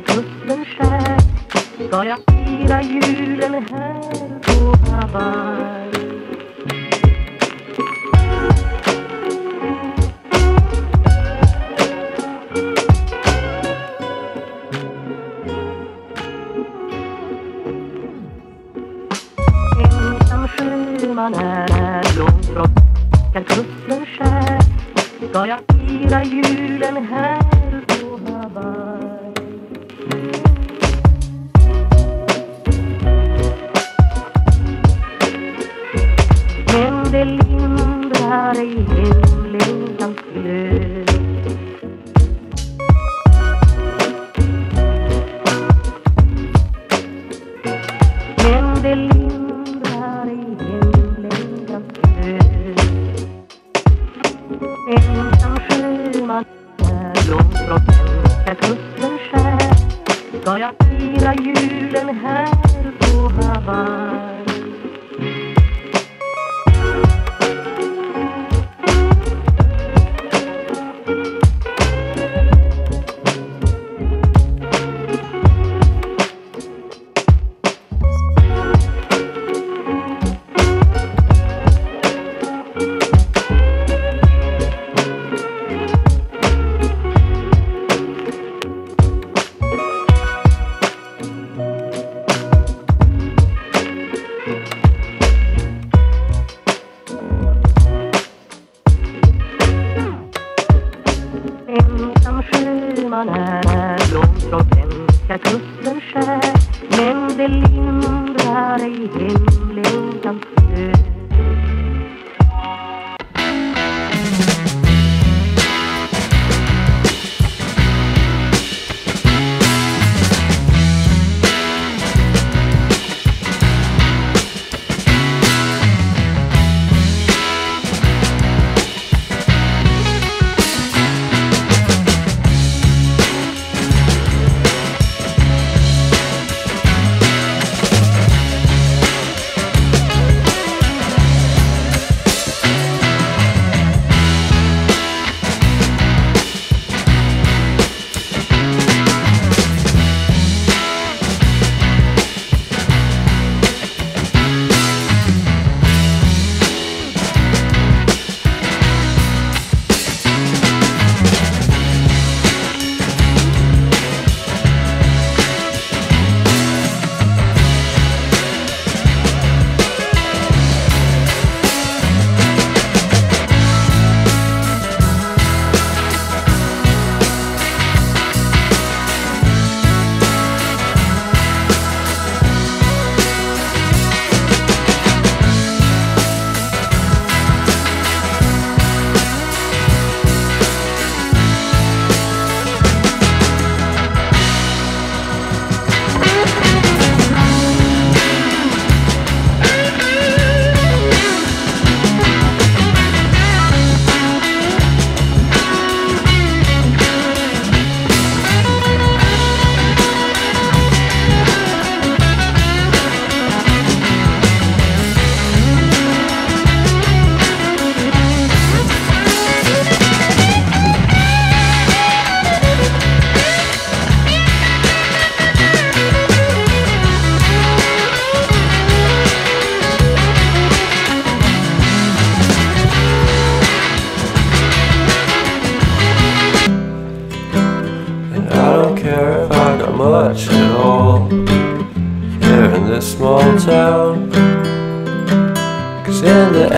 kusten skär ska jag fira julen här på Hawaii. Ensam sjöman är långt från kusten skär ska jag fira julen här på Hawaii. Men det lindrar ej hemlängtans glöd. Men det lindrar ej hemlängtans glöd. Ensam sjöman är långt från svenska kusten skär ska jag fira julen här på Hawaii. Ensam sjöman är långt från svenska kusten skär men det lindrar ej hemlängtans glöd. Care if I got much at all here in this small town, 'cause in the